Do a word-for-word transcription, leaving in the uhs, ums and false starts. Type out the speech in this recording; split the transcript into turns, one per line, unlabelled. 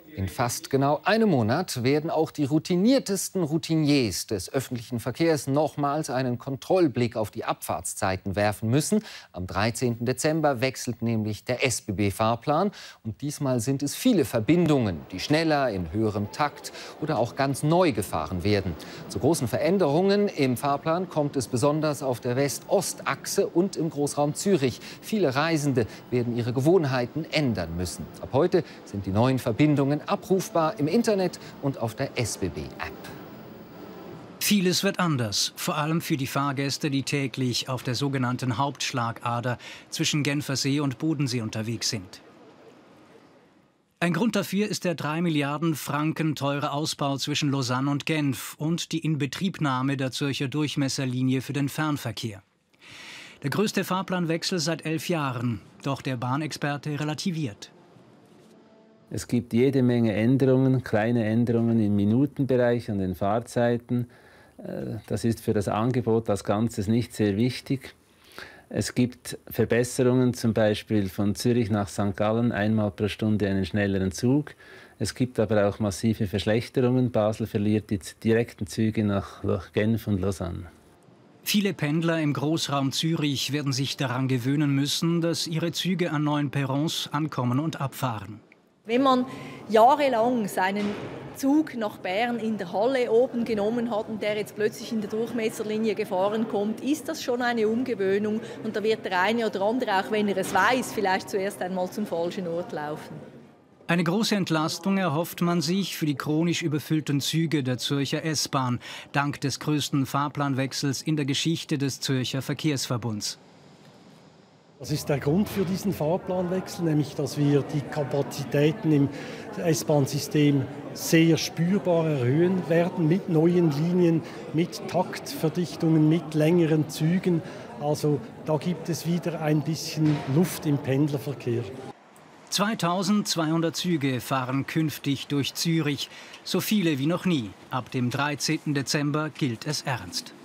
In fast genau einem Monat werden auch die routiniertesten Routiniers des öffentlichen Verkehrs nochmals einen Kontrollblick auf die Abfahrtszeiten werfen müssen. Am dreizehnten Dezember wechselt nämlich der S B B-Fahrplan. Und diesmal sind es viele Verbindungen, die schneller, in höherem Takt oder auch ganz neu gefahren werden. Zu großen Veränderungen im Fahrplan kommt es besonders auf der West-Ost-Achse und im Großraum Zürich. Viele Reisende werden ihre Gewohnheiten ändern müssen. Ab heute sind die neuen Verbindungen abrufbar im Internet und auf der S B B-App.
Vieles wird anders, vor allem für die Fahrgäste, die täglich auf der sogenannten Hauptschlagader zwischen Genfersee und Bodensee unterwegs sind. Ein Grund dafür ist der drei Milliarden Franken teure Ausbau zwischen Lausanne und Genf und die Inbetriebnahme der Zürcher Durchmesserlinie für den Fernverkehr. Der größte Fahrplanwechsel seit elf Jahren, doch der Bahnexperte relativiert.
Es gibt jede Menge Änderungen, kleine Änderungen im Minutenbereich an den Fahrzeiten. Das ist für das Angebot als Ganzes nicht sehr wichtig. Es gibt Verbesserungen, zum Beispiel von Zürich nach Sankt Gallen einmal pro Stunde einen schnelleren Zug. Es gibt aber auch massive Verschlechterungen. Basel verliert die direkten Züge nach Genf und Lausanne.
Viele Pendler im Großraum Zürich werden sich daran gewöhnen müssen, dass ihre Züge an neuen Perrons ankommen und abfahren.
Wenn man jahrelang seinen Zug nach Bern in der Halle oben genommen hat und der jetzt plötzlich in der Durchmesserlinie gefahren kommt, ist das schon eine Umgewöhnung. Und da wird der eine oder andere, auch wenn er es weiß, vielleicht zuerst einmal zum falschen Ort laufen.
Eine große Entlastung erhofft man sich für die chronisch überfüllten Züge der Zürcher S-Bahn, dank des größten Fahrplanwechsels in der Geschichte des Zürcher Verkehrsverbunds.
Das ist der Grund für diesen Fahrplanwechsel, nämlich dass wir die Kapazitäten im S-Bahn-System sehr spürbar erhöhen werden mit neuen Linien, mit Taktverdichtungen, mit längeren Zügen. Also da gibt es wieder ein bisschen Luft im Pendlerverkehr.
zweitausendzweihundert Züge fahren künftig durch Zürich, so viele wie noch nie. Ab dem dreizehnten Dezember gilt es ernst.